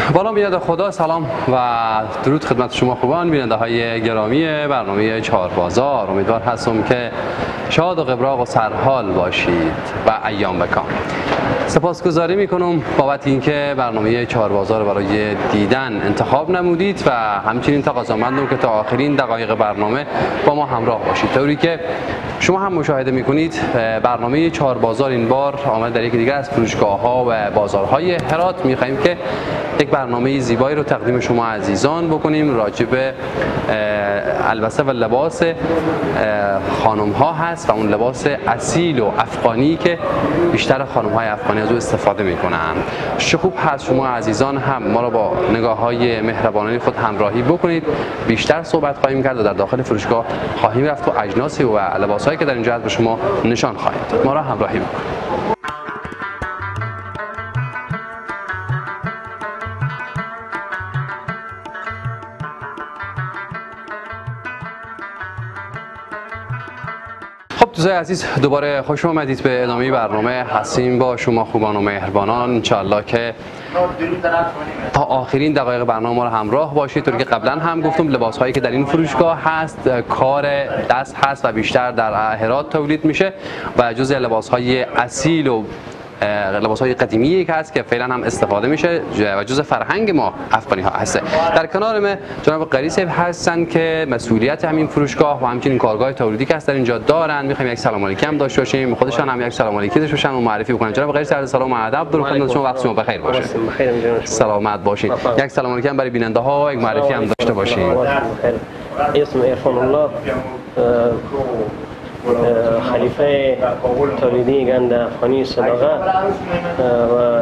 بالا بیننده خدا، سلام و درود خدمت شما خوبان بیننده های گرامی برنامه چهار بازار. امیدوار هستم که شاد و قبراق و سرحال باشید و ایام بکام. سپاسگزاری میکنم بابت اینکه برنامه چهار بازار برای دیدن انتخاب نمودید و همچنین تقاضامندم که تا آخرین دقایق برنامه با ما همراه باشید، طوری که شما هم مشاهده میکنید برنامه چهار بازار این بار آمد در یکی دیگر از فروشگاه ها و بازارهای هرات. میخواهیم که یک برنامه زیبایی رو تقدیم شما عزیزان بکنیم راجع به البسه و لباس خانم ها هست و اون لباس اصیل و افغانی که بیشتر خانم های افغانی از او استفاده میکنن. خوب هست شما عزیزان هم ما رو با نگاه های مهربانانه خود همراهی بکنید. بیشتر صحبت خواهیم کرد و در داخل فروشگاه خواهیم رفت و اجناسی و لباس هایی که در اینجا هست به شما نشان خواهیم داد. ما را همراهی بکنید. دوستای عزیز، دوباره خوش آمدید به ادامه برنامه. هستیم با شما خوبان و مهربانان. انشالله که تا آخرین دقایق برنامه ما رو همراه باشید. طوری که قبلا هم گفتم لباس هایی که در این فروشگاه هست کار دست هست و بیشتر در هرات تولید میشه و جزء لباس های اصیل و لباس های قدیمی که هست که فعلا هم استفاده میشه و جزء فرهنگ ما افغانی ها هست. در کنار ما جناب قریص هستن که مسئولیت همین فروشگاه و همچنین کارگاه تولیدی که هست در اینجا دارن. میخوایم یک سلام علیکی هم داشته باشیم، خودشان هم یک سلام علیکی داشته باشن و معرفی بکنن. جناب قریص عرض سلام و ادب، درود خدمت شما، وقت شما بخیر باشه. بخیر جناب، سلامت باشین. یک سلام علیکی هم برای بیننده ها یک معرفی هم داشته باشیم. اسم عرفان الله، خلیفه تولیدی گند افغانی صداقه و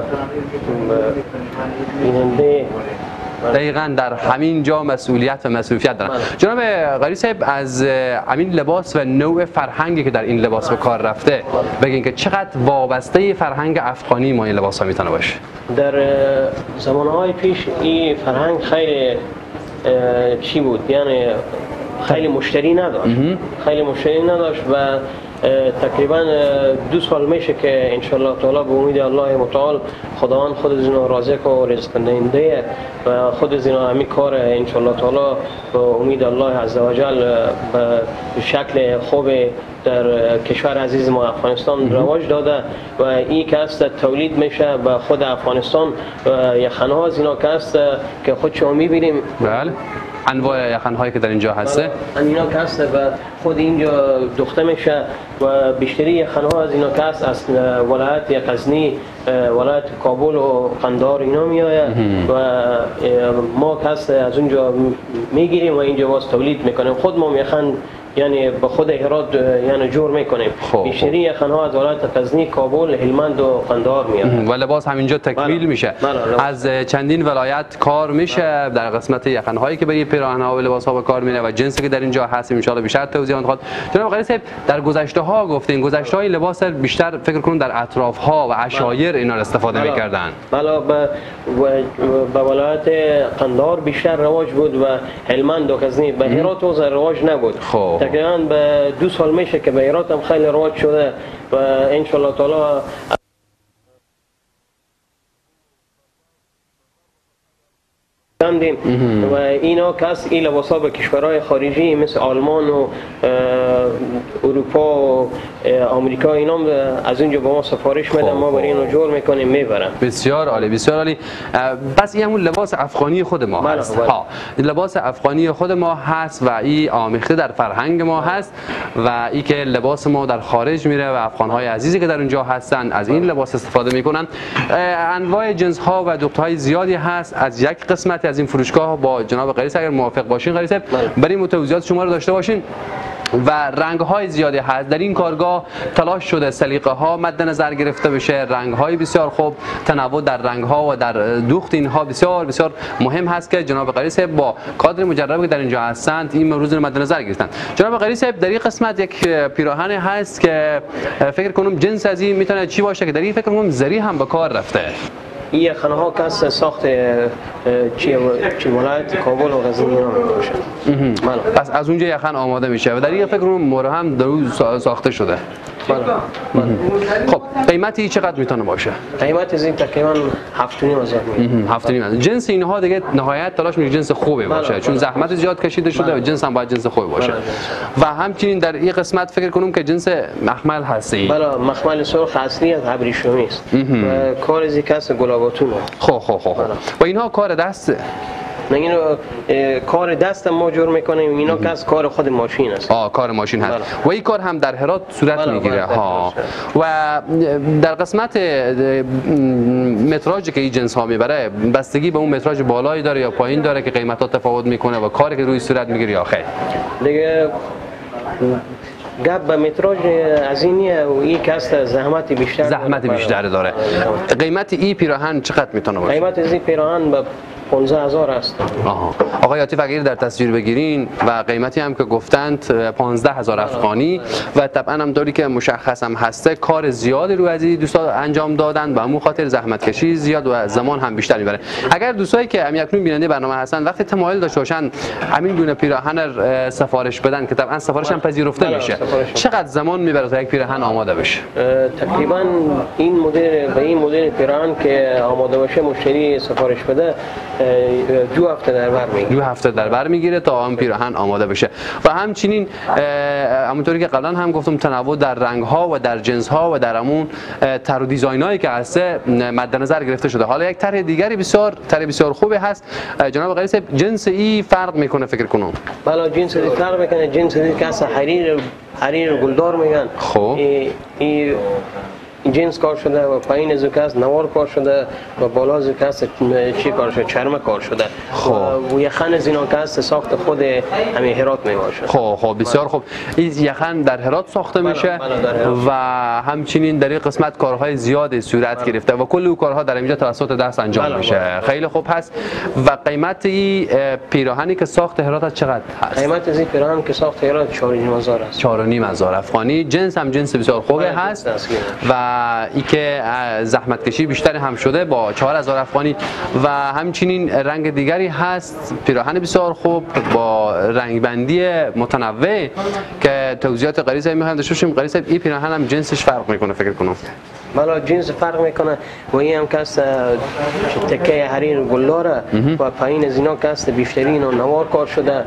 بیننده دقیقاً در همین جا مسئولیت و مسئولیت دارن. جناب قریص صاحب، از همین لباس و نوع فرهنگی که در این لباس به کار رفته بگین که چقدر وابسته فرهنگ افغانی ما این لباس ها میتونه باشه؟ در زمانهای پیش این فرهنگ خیلی چی بود، یعنی خیلی مشتری نداشت و تقریبا 2 سال میشه که انشالله تعالی به امید الله متعال خداوند خود از اینا رازق و رزق دهنده و خود از اینا همین کار انشالله تعالی به امید الله عزوجل به شکل خوب در کشور عزیز ما افغانستان رواج داده و این که است تولید میشه به خود افغانستان و یخنها از اینا که است که خود شما میبینیم. بله، انواع یخن‌هایی که در اینجا هسته اینا که هست و خود اینجا دوخته میشه و بیشتری یخن‌ها از اینا که هست از ولایت غزنی، ولایت کابل و قندهار اینا میآید و ما که هست از اونجا میگیریم و اینجا باز تولید میکنیم. خود ما یخن یعنی به خود هرات یعنی جور میکنیم. بیشتری یخن‌ها از ولایت غزنی، کابل، هلمند و قندهار میاد و لباس همینجا تکمیل میشه. از چندین ولایت کار میشه در قسمت یخن‌هایی که برای پیراهن‌ها و لباس‌ها به کار میره و جنسی که در اینجا هست ان شاءالله بیشتر توضیح میخواد. جناب قریص صاحب، در گذشته‌ها گفتین گذشته‌های لباس بیشتر فکر کنم در اطراف‌ها و عشایر اینا رو استفاده می‌کردن. بله، به ولایت قندهار بیشتر رواج بود و هلمند و غزنی. به هرات واسه رواج نبود. تقریبا به 2 سال میشه که به هرات هم خیلی رواج شده و ان شاء الله تعالی و اینا کس این لباسا به کشورهای خارجی مثل آلمان و اروپا و آمریکا اینا از اونجا با ما سفارش میدن، ما برای اینو جور میکنیم میبرن. بسیار عالی، بسیار عالی. بس این همون لباس افغانی خود ما هست. لباس افغانی خود ما هست و این آمیخته در فرهنگ ما هست و این که لباس ما در خارج میره و افغانهای عزیزی که در اونجا هستن از این لباس استفاده میکنن. انواع جنس ها و دوخت های زیادی هست. از یک قسمت از این فروشگاه با جناب قریص اگر موافق باشین قریص صاحب بریم توضیحات شما رو داشته باشین. و رنگ های زیادی هست در این کارگاه، تلاش شده سلیقه ها مد نظر گرفته بشه، رنگ های بسیار خوب، تنوع در رنگ ها و در دوخت اینها بسیار بسیار مهم هست که جناب قریص با کادر مجربی که در اینجا هستند این موضوع رو مد نظر گرفتن. جناب قریص در این قسمت یک پیراهن هست که فکر کنم جنس از این میتونه چی باشه که در این فکر کنم زری هم به کار رفته. این خانه کس ساخت چی ولایت کابل و غزنی اینا باشه. پس از اونجا یخن آماده میشه و در این فکر کنم مور هم در ساخته شده. خب قیمتی چقدر میتونه باشه؟ قیمت از این تقریبا 7,500 میلیون. 7,500. جنس اینها دیگه نهایت تلاش میکنه جنس خوبی باشه، چون زحمت زیاد کشیده شده و جنس هم باید جنس خوبی باشه. و همچنین در این قسمت فکر کنم که جنس مخمل هستی. بله، مخمل سرخ اصلی از ابریشمی است. کار از کس گلاباتون. خب و اینها کار دست؟ نه، اینو کار دست ما جور میکنیم، اینا که از کار خود ماشین است. کار ماشین هست. و این کار هم در هرات صورت میگیره ها. و در قسمت متراژی که این جنس ها میبره بستگی به اون متراژ بالایی داره یا پایین داره که قیمت ها تفاوت میکنه و کاری که روی صورت میگیره یا خیر؟ دیگه گپ به متراژ از اینیه و این کاست زحمت بیشتر داره. قیمت این پیراهن چقدر میتونه باشه؟ قیمت از این پیراهن به 15,000 است. آقای عاطف اگر در تصویر بگیرین و قیمتی هم که گفتند 15,000 افغانی و طبعا هم داری که مشخص هم هسته کار زیادی رو از این دوستا انجام دادن و همون خاطر زحمت کشی زیاد و زمان هم بیشتر میبره. اگر دوستایی که اکنون بیننده برنامه هستن وقتی تمایل داشته باشن همین گونه پیراهن سفارش بدن که طبعا سفارش هم پذیرفته میشه، چقدر زمان میبره تا یک پیراهن آماده بشه؟ تقریبا این مدل پیراهن که آماده باشه مشتری سفارش بده 2 هفته در بر میگیره. 2 هفته در بر میگیره تا اون پیراهن آماده بشه. و همچنین همونطوری که قبلا هم گفتم تنوع در رنگ ها و در جنس ها و در همون طرح و دیزاین هایی که هست مد نظر گرفته شده. حالا یک طرح دیگری بسیار خوبی هست جناب آقای صاحب، جنس ای فرق میکنه فکر کنم. بله، جنس ای فرق میکنه. جنس ای که حریر گلدار میگن. خب جنس کار شده و پایین از کاست نوار کار شده و بالا از کاست چی کار شده؟ چرم کار شده. و یخن از اینا کاست ساخت خود همین هرات می باشه. خب بسیار خوب. این یخن در هرات ساخته میشه و همچنین در این قسمت کارهای زیاد صورت گرفته و کل اون کارها در اینجا توسط دست انجام میشه. خیلی خوب هست. و قیمت این پیراهنی که ساخت هرات از چقدر هست؟ قیمت از این پیراهن که ساخت هرات 4,500 است. 4,500 افغانی. جنس هم جنس بسیار خوبه هست و ای که زحمت کشی بیشتر هم شده با 4,000 افغانی و همچنین رنگ دیگری هست، پیراهن بسیار خوب با رنگ بندی متنوع که توضیحات قریصه میخوایم داشته باشیم. قریصه این پیراهن هم جنسش فرق میکنه فکر کنم. بله، جنس فرق میکنه و این هم کاست تکه حریر گلداره و پایین از اینا کاست بیشترین و نوار کار شده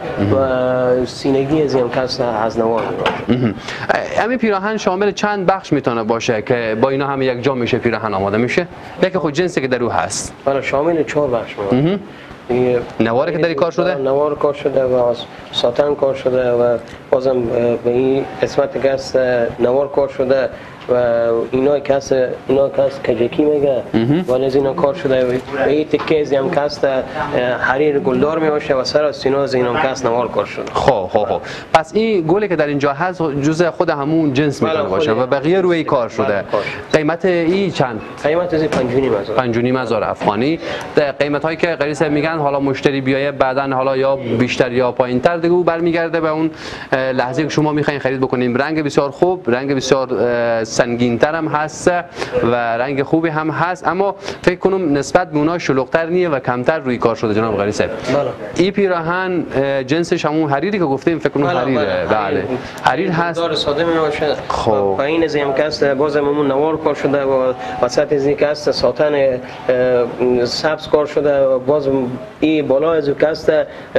و سینگی از این کاست از نوار میشه. همین پیراهن شامل چند بخش میتونه باشه که با اینا هم یک جا میشه پیراهن آماده میشه؟ یکی خود جنسی که در او هست. بله، شامل 4 بخش میشه. نوار که در کار شده؟ نوار کار شده و ساتن کار شده و بازم به این قسمت کاست نوار کار شده و اینا کاست کجکی میگه ولی از اینا کار شده و این تکه از هم کاست حریر گلدار میباشه و سر از سینا از اینا کاست نوار کار شده. خب پس این گلی که در اینجا هست جزء خود همون جنس میتونه باشه و بقیه روی کار شده. قیمت این چند؟ قیمت از 5,500. 5,500 افغانی. قیمت هایی که قریصه میگن حالا مشتری بیایه بعدن حالا یا بیشتر یا پایین تر دیگه برمیگرده به اون لحظه که شما میخواین خرید بکنیم. رنگ بسیار خوب، رنگ بسیار سنگین تر هم هست و رنگ خوبی هم هست، اما فکر کنم نسبت به اونها شلوغ‌تر نیه و کمتر روی کار شده جناب قریصه. بله. این پیراهن جنسش همون حریری که گفتیم فکر کنم حریره. بله. حریر هست. دار ساده میباشه. خب پایین از این کاست بازم همون نوار کار شده و وسط از این کاست ساتن سبز کار شده و باز این بالا از کاست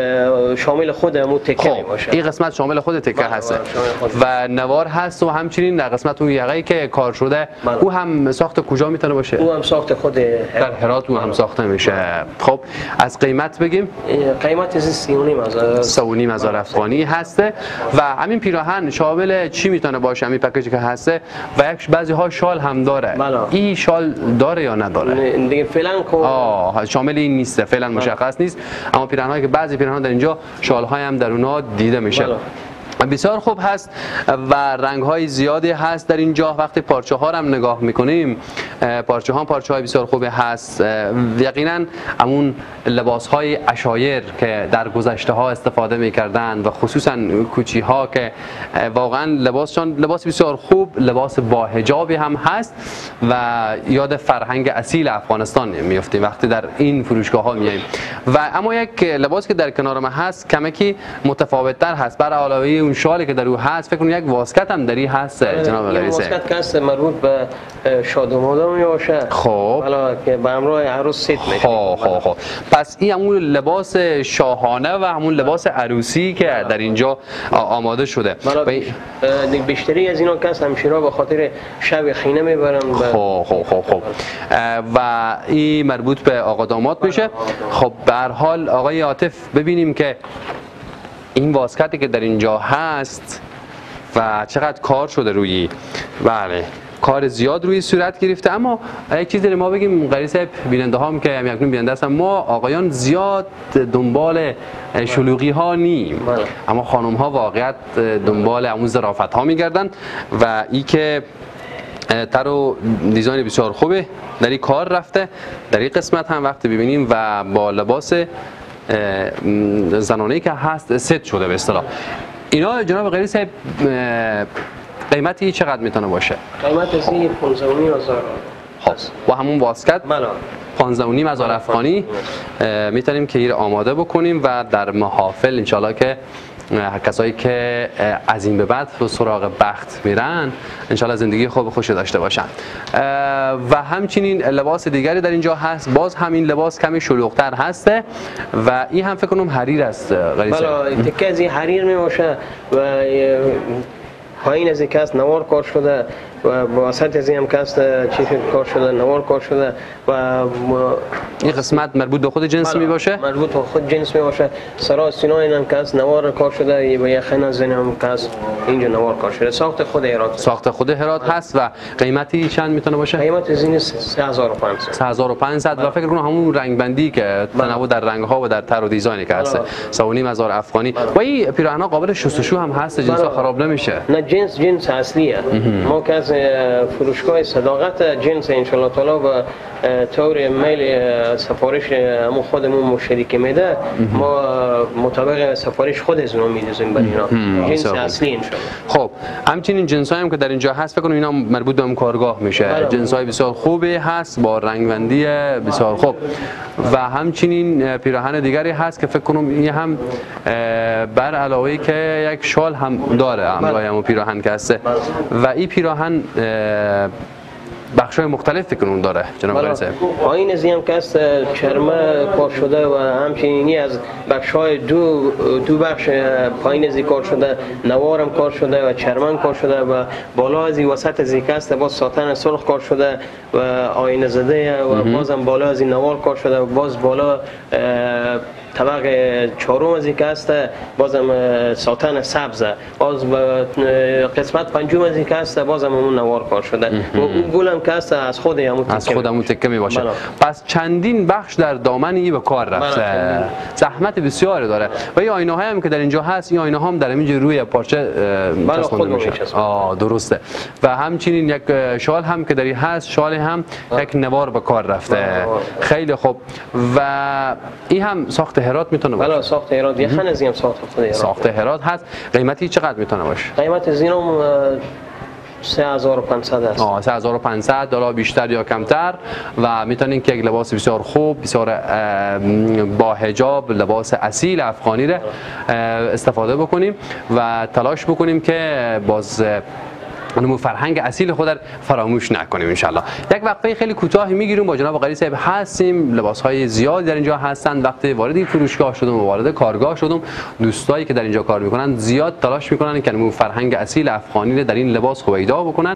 شامل خود همون تکه میباشه. این قسمت شامل خود تکه هست و نوار هست و همچنین در قسمت اون یقه‌ای که کار شده او هم ساخت کجا میتونه باشه؟ او هم ساخت خود در هرات او هم ساخته میشه. خب از قیمت بگیم؟ قیمت از 3,500 افغانی هسته و همین پیراهن شامل چی میتونه باشه؟ همین پکیجی که هسته و یک بعضی ها شال هم داره. این شال داره یا نداره؟ دیگه فعلا شامل این نیست، فعلا مشخص نیست، اما پیراهن هایی که بعضی پیراهن در اینجا شال های هم در اونها دیده میشه. بسیار خوب هست و رنگ های زیادی هست در اینجا. وقتی پارچه ها هم نگاه میکنیم پارچه های بسیار خوبی هست. یقینا همون لباس های عشایر که در گذشته ها استفاده میکردن و خصوصا کوچی ها که واقعا لباس بسیار خوب، لباس با حجابی هم هست و یاد فرهنگ اصیل افغانستان میافتیم وقتی در این فروشگاه ها میاییم. و اما یک لباس که در کنار ما هست کمکی متفاوت تر هست بر علاوه اون شالی که در او هست، فکر کنم یک واسکت هم دری هست جناب این رئیس. واسکت که هست مربوط به شاد و مادام می باشه. خب حالا که به همراه عروس ست میشه. خب پس این همون لباس شاهانه و همون لباس عروسی که در اینجا آماده شده. بیشتری از اینا که همشیرا به خاطر شب خینه میبرن. خب و این مربوط به آقا داماد میشه. خب به هر حال آقای عاطف ببینیم که این واسکتی که در اینجا هست و چقدر کار شده روی، بله کار زیاد روی صورت گرفته. اما یک چیزی ما بگیم قری صاحب، بیننده هم که همکنون بیننده هستن، ما آقایان زیاد دنبال شلوغی ها نیم، اما خانم ها واقعیت دنبال همون ظرافت ها میگردن و ای که تر و دیزاین بسیار خوبه در این کار رفته. در این قسمت هم وقتی ببینیم و با لباس زنانه‌ای که هست ست شده به اصطلاح. اینا جناب قری صاحب قیمتی چقدر میتونه باشه؟ قیمت از این 15,000 هست و همون واسکت 15,500 افغانی میتونیم که این آماده بکنیم و در محافل انشالله که کسایی که از این به بعد سراغ بخت میرن انشالله زندگی خوشی داشته باشن. و همچنین لباس دیگری در اینجا هست، باز همین لباس کمی شلوغ‌تر هسته و این هم فکر کنم حریر است. بله تکه از این حریر می باشه و پایین از این کاست نوار کار شده و وسط از این هم کاست چیز کار شده، نوار کار شده و این قسمت مربوط به خود جنس می باشه؟ مربوط به خود جنس می باشه. سرا سینا این هم کاست نوار کار شده و یخن از این هم کاست اینجا نوار کار شده. ساخت خود هرات، ساخت خود هرات هست. و قیمتی چند میتونه باشه؟ قیمت از این 3500 3500 و فکر کنم همون رنگ بندی که تنوع در رنگ ها و در طرح و دیزاینی که هست 3500 افغانی. و این پیراهن ها قابل شستشو هم هست، جنس خراب نمیشه؟ نه جنس اصلیه. ما که از فروشگاه صداقت جنس ان شاء الله تعالی و طور میل سفارش همون خودمون مشتری که میده ما مطابق سفارش خود از اون میدوزیم برای اینا جنس اصلی ان شاء الله. خب همچنین جنسایی هم که در اینجا هست فکر کنم اینا مربوط به اون کارگاه میشه. جنسای بسیار خوبی هست با رنگبندی بسیار خوب و همچنین پیراهن دیگری هست که فکر کنم این هم بر علاوه که یک شال هم داره همراه همون پیراهن که هست و این پیراهن بخش‌های مختلف فکر کنم داره جناب رئیس. پایین از این که است چرمه کار شده و همچنینی از بخش‌های دو بخش پایین از این کار شده، نوارم کار شده و چرمن کار شده و بالا از این وسط از این که است باز ساتن سرخ کار شده و آینه زده و بازم بالا از این نوار کار شده و باز بالا طبق چهارم از این که است بازم ساتن سبز، باز قسمت پنجم از این که است بازم اون نوار کار شده و اون گلم که است از خود همون تکه می باشه. پس چندین بخش در دامن این به کار رفته، زحمت بسیاری داره و این آینه های هم که در اینجا هست این آینه ها هم در اینجا روی پارچه چسبانده میشه. درسته. و همچنین یک شال هم که در این هست، شال هم یک نوار به کار رفته. خیلی خوب. و این هم ساخت هرات میتونه باشه؟ بله ساخت هرات، یخن از این ساخت خود هرات. ساخت هرات هست. قیمتی چقدر میتونه باشه؟ قیمت از اینم 3500 است. 3500 دلار بیشتر یا کمتر و میتونین که یک لباس بسیار خوب، بسیار با حجاب، لباس اصیل افغانی را استفاده بکنیم و تلاش بکنیم که باز اونمو فرهنگ اصیل خود را فراموش نکنیم ان شاء الله. یک وقفه خیلی کوتاهی میگیریم با جناب قری صاحب هستیم. لباس‌های زیاد در اینجا هستند. وقتی وارد این فروشگاه شدم و وارد کارگاه شدم، دوستایی که در اینجا کار میکنن زیاد تلاش میکنن که اونمو فرهنگ اصیل افغانی را در این لباس هویدا بکنن.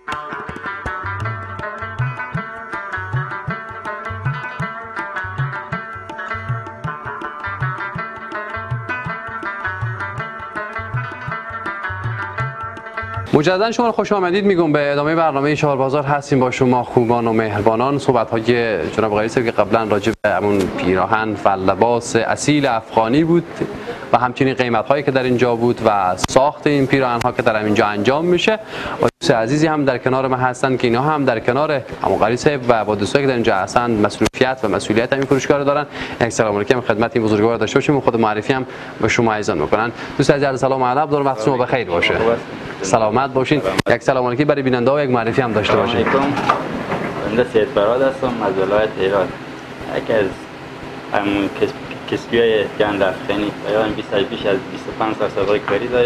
مجددا شما خوش آمدید میگم به ادامه برنامه چهار بازار هستیم با شما خوبان و مهربانان. صحبت های جناب قری صاحب که قبلا راجع به همون پیراهن و لباس اصیل افغانی بود و همچنین قیمت هایی که در اینجا بود و ساخت این پیراهن ها که در اینجا انجام میشه. با دوست عزیزی هم در کنار ما هستن که اینا هم در کنار همون قری صاحب و با دوستایی که در اینجا هستن مسئولیت و مسئولیت همین فروشگاه رو دارن. یک سلام علیکم خدمت این بزرگوار داشته باشیم و خود معرفی هم به شما ایزان میکنن. دوست عزیز سلام علیکم، دور وقت شما بخیر باشه. سلامت باشین. یک سلام علیکم برای بیننده ها و یک معرفی هم داشته باشین. بنده سید فراد هستم از ولایت هرات. یکی از کسبی‌های گند افغانی و بیش از 25 سال سابقه کاری داریم.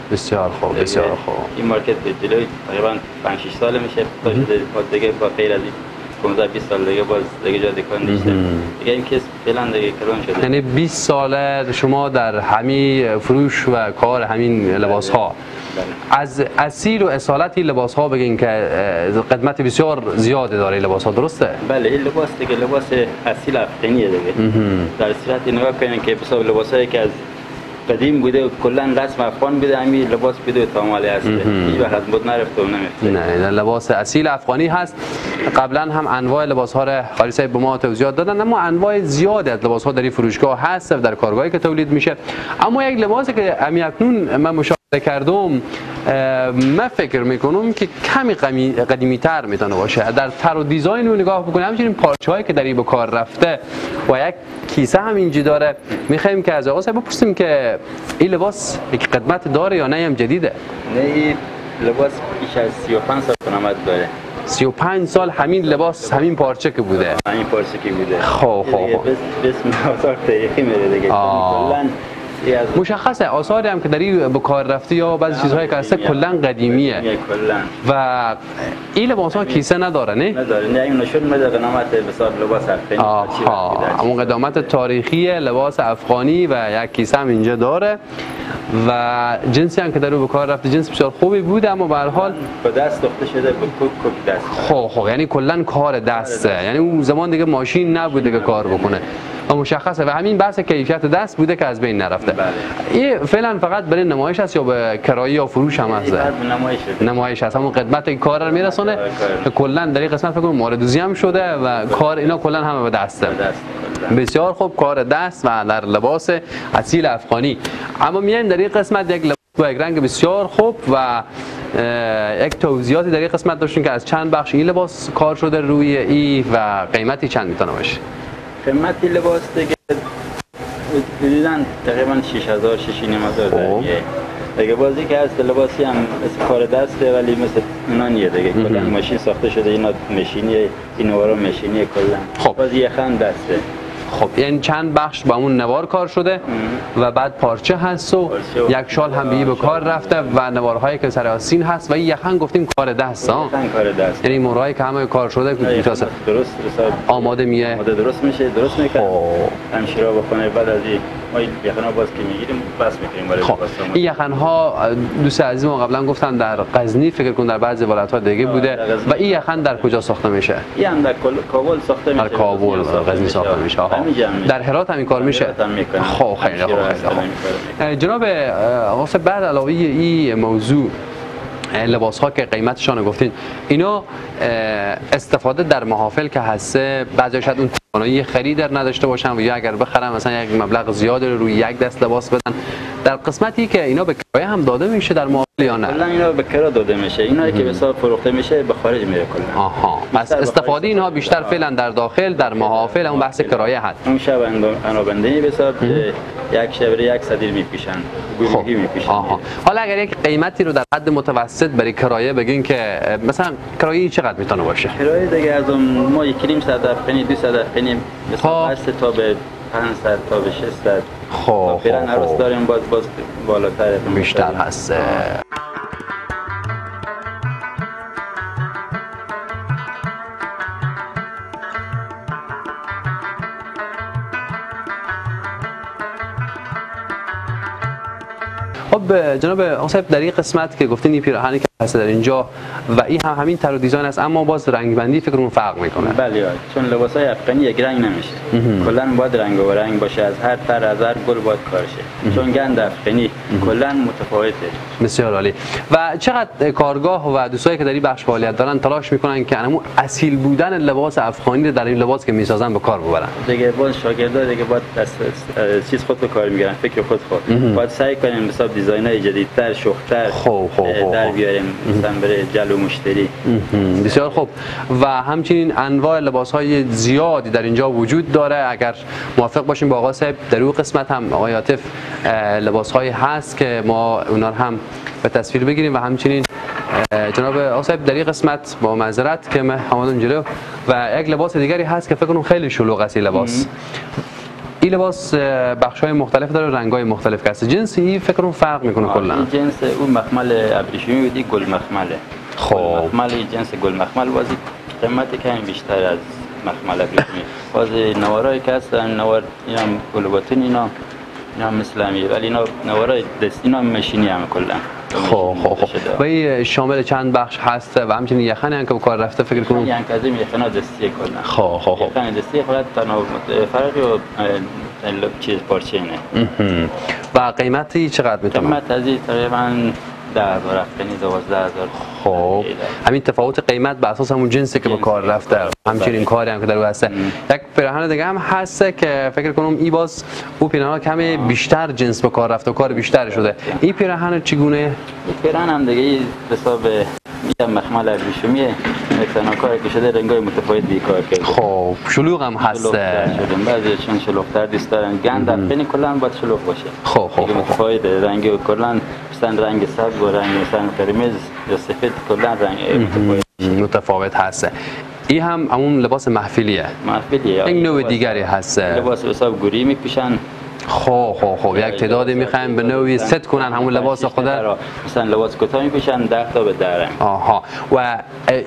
بسیار خوب بسیار خوب. این مارکت جلوی تقریبا 5 6 سال میشه تا شده، باز دیگه با غیر از این 15 20 سال دیگه باز دیگه جا دکان نیست دیگه. این کس فعلا دیگه کلان شده. یعنی 20 ساله شما در همین فروش و کار همین لباس ها. از اصیل و اصالت این لباس ها بگین که قدمت بسیار زیاده داره این لباس ها، درسته؟ بله این لباس دیگه لباس اصیل افغانیه دیگه. در صورت نگاه کنین که بسیار لباسایی که از قدیم بوده و کلا رسم افغان بوده، همین لباس بوده تا مال هست، هیچ وقت بود نرفته و نمیفته. نه لباس اصیل افغانی هست. قبلا هم انواع لباس ها را قاری صاحب به ما توضیح دادن، اما انواع زیادی از لباس ها در این فروشگاه هست در کارگاهی که تولید میشه. اما یک لباسی که اکنون من مشاهده کردم، من فکر میکنم که کمی قدیمی تر میتونه باشه. در طرح و دیزاین رو نگاه بکنیم، همچنین پارچه هایی که در این به کار رفته و یک کیسه هم اینجا داره. میخوایم که از آقا صاحب بپرسیم که این لباس یک قدمت داره یا نه هم جدیده؟ نه این لباس بیش از 35 سال قدمت داره. 35 سال همین لباس همین پارچه که بوده. همین پارچه که بوده. خب بسم آثار تاریخی میره دیگه. کلا مشخصه آثاری هم که در این به کار رفته یا بعضی چیزهایی که هسته کلا قدیمیه. و این لباس ها کیسه نداره نه؟ نداره. نه این نشون میده قدامت بسیار لباس افغانی. همون قدامت تاریخی لباس افغانی و یک کیسه هم اینجا داره و جنسی هم که در به کار رفته جنس بسیار خوبی بوده، اما به هر حال با دست دوخته شده، با کوک دست. خب یعنی کلا کار دسته، یعنی اون زمان دیگه ماشین نبوده که کار بکنه. و مشخصه و همین بحث کیفیت دست بوده که از بین نرفته. این فعلا فقط برای نمایش است یا به کرایه یا فروش هم هست؟ نمایش هست. همون قدمت این کار رو میرسونه. کلا در این قسمت فکر کنم ماردوزی هم شده و کار اینا کلا همه به دسته. بسیار خوب، کار دست و در لباس اصیل افغانی. اما میایم در این قسمت یک لباس با یک رنگ بسیار خوب و یک توضیحاتی در این قسمت داشتیم که از چند بخش این لباس کار شده روی ای و قیمتی چند میتونه باشه؟ قیمتی لباس دیگه حدوداً تقریبا 6000 6500 دیگه بازی که هست لباسی هم مثل کار دسته ولی مثل اونا نیه دیگه. کلا ماشین ساخته شده، اینا ماشینیه، این نوارا ماشینیه کلا. خب بازی یخن دسته. خب یعنی چند بخش با اون نوار کار شده و بعد پارچه هست و یک شال هم به کار رفته و نوارهایی که سر آستین هست و این یخن گفتیم کار دست ها. یخن کار دست. یعنی مورایی که همه کار شده درست آماده میه. آماده درست میشه، درست میکنه. همشیرا بخونه بعد از این ما یخنا باز که میگیریم بس میکنیم برای خب این یخن ها دوست عزیز ما قبلا گفتن در غزنی فکر کن در بعضی ولایت ها دیگه بوده و این یخن در کجا ساخته میشه؟ این هم در کابل ساخته میشه. در کابل غزنی ساخته میشه. در هرات هم این کار میشه. خب خیلی خوب. جناب آقا بعد علاوه این موضوع لباس ها که قیمتشان گفتین، اینا استفاده در محافل که هسته بعضی شاید اون توانایی خرید نداشته باشن و یا اگر بخرن مثلا یک مبلغ زیاد روی یک دست لباس بدن، در قسمتی که اینا به کرایه هم داده میشه در محافل یا نه؟ کلا اینا به کرایه داده میشه. اینا که به حساب فروخته میشه به خارج میره کلا. آها، پس استفاده اینها بیشتر فعلا در داخل در محافل اون بحث کرایه هست. اون شب انابندنی به حساب یک شب یک صدیر میپیشن، گروهی میپیشن. حالا اگر یک قیمتی رو در حد متوسط برای کرایه بگین که مثلا کرایه چقدر میتونه باشه؟ کرایه دیگه از ما 100 افغانی 200 افغانی مثلا تا به 500 تا به 600. خب فعلا عروس داریم باز بالاتر بیشتر هست. خب جناب آقا صاحب در این قسمت که گفتین این پیراهنی که هست در اینجا و این هم همین طرح و دیزاین است اما باز رنگ بندی فکر کنم فرق میکنه. بله چون لباسای افغانی یک رنگ نمیشه. کلا باید رنگ و رنگ باشه، از هر طرح از هر گل باید کار شه. چون گند افغانی کلا متفاوته. بسیار عالی. و چقدر کارگاه و دوستایی که در این بخش فعالیت دارن تلاش میکنن که همون اصیل بودن لباس افغانی در این لباس که میسازن به کار ببرن؟ دیگه باز شاگردا دیگه باید چیز خود به کار میگیرن، فکر خود باید سعی کنیم حساب دیزاینای جدیدتر شوختر در بیاریم مثلا برای جلب مشتری. بسیار خوب. و همچنین انواع لباس‌های زیادی در اینجا وجود داره. اگر موافق باشیم با آقا صاحب در اون قسمت هم آقای عاطف لباس‌هایی هست که ما اونا رو هم به تصویر بگیریم و همچنین جناب آقا صاحب در این قسمت با معذرت که من آمدم جلو و یک لباس دیگری هست که فکر کنم خیلی شلوغ است. لباس این لباس بخش‌های مختلف داره، رنگ‌های مختلف هست. جنس این فکر کنم فرق میکنه کلا. این جنس اون مخمل ابریشمی بودی، گل مخمله. خب مخمل جنس گل مخمل بازی قیمت کمی بیشتر از مخمل ابریشمی. باز نوارایی که هستن، نوار اینا گلوباتون اینا مثل همیه، ولی اینا نوارای دستی اینا ماشینی هم کلا. خب و این شامل چند بخش هست و همچنین یخنی هم که به کار رفته فکر کنم. یعنی یخنا دستی کلا. خب یخنا دستی فقط تنها فرقی و چیز پارچه اینه. و قیمتی چقدر میتونه؟ قیمت از این تقریبا 10,000 افغانی 12,000. خب همین تفاوت قیمت بر اساس همون جنسی که به کار رفته، همچنین کاری هم که در او هسته. یک پیراهن دیگه هم هست که فکر کنم ای باز او پیراهن کمی بیشتر جنس به کار رفته و کار بیشتر شده. این پیراهن چگونه؟ این پیراهن هم دیگه به حساب میگم مخمل ابریشمیه، مثلا کاری که شده رنگای متفاوتی کار کرده. خب شلوغ هم هست. بعضی چون شلوغ‌تر دوست دارن، گند افغانی کلا باید شلوغ باشه. خب متفاوت رنگ کلا مثلا رنگ سبز و رنگ مثلا قرمز یا سفید کلا رنگ متفاوت هست. این هم همون لباس محفلیه. یک نوع دیگری هست. لباس به حساب گوری میپوشن. خب یک تعدادی میخوایم به نوعی ست کنن همون لباس خود. مثلا لباس کوتاه میپوشن 10 تا به 10 رنگ. و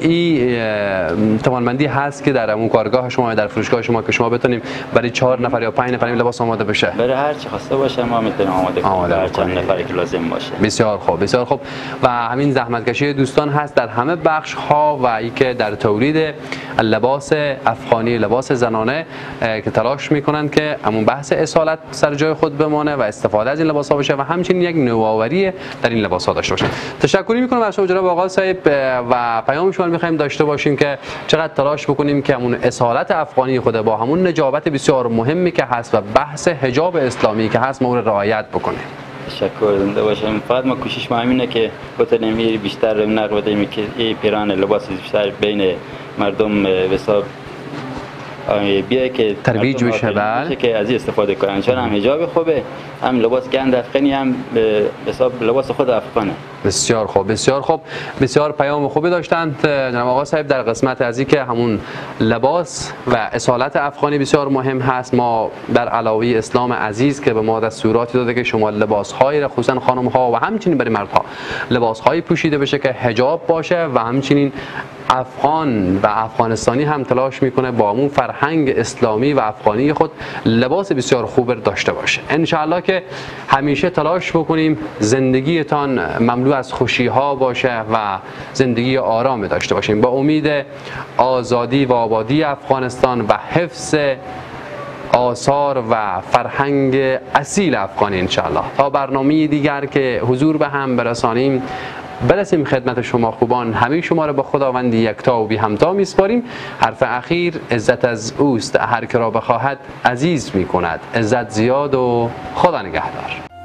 این توانمندی هست که در اون کارگاه شما، در فروشگاه شما که شما بتونیم برای 4 نفر یا 5 نفر این لباس آماده بشه. برای هر چی خواسته باشه ما میتونیم آماده کنیم، هر چند نفری که لازم باشه. بسیار خوب. و همین زحمتکشی دوستان هست در همه بخش ها و ای که در تولید لباس افغانی، لباس زنانه که تلاش میکنن که همون بحث اصالت سر جای خود بمانه و استفاده از این لباس ها بشه و همچنین یک نوآوری در این لباس ها داشته باشه. تشکری میکنم از شما جناب آقا صاحب و پیام شما میخوایم داشته باشیم که چقدر تلاش بکنیم که همون اصالت افغانی خود با همون نجابت بسیار مهمی که هست و بحث حجاب اسلامی که هست ما رعایت بکنیم. تشکر دنده باشم. فقط ما کوشش ما همینه که بتونیم بیشتر نقل بدیم که این پیران لباس بیشتر بین مردم به حساب بیای که ترویج بشه که از این استفاده کنن، چون هم حجاب خوبه، هم لباس گند افغانی، هم به حساب لباس خود افغانه. بسیار خوب بسیار پیام خوبی داشتند جناب آقا صاحب در قسمت از که همون لباس و اصالت افغانی بسیار مهم هست. ما در علاوه اسلام عزیز که به ما دستوراتی داده که شما لباس‌های خصوصا خانم‌ها و همچنین برای مردها لباس‌های پوشیده بشه که حجاب باشه و همچنین افغان و افغانستانی هم تلاش میکنه با همون فرهنگ اسلامی و افغانی خود لباس بسیار خوب داشته باشه. انشاءالله که همیشه تلاش بکنیم زندگیتان مملو از خوشی ها باشه و زندگی آرام داشته باشیم با امید آزادی و آبادی افغانستان و حفظ آثار و فرهنگ اصیل افغانی انشاءالله. تا برنامه دیگر که حضور به هم برسانیم برسیم خدمت شما خوبان، همه شما را به خداوند یکتا و بی همتا میسپاریم. حرف اخیر عزت از اوست، هر که را بخواهد عزیز می کند. عزت زیاد و خدا نگهدار.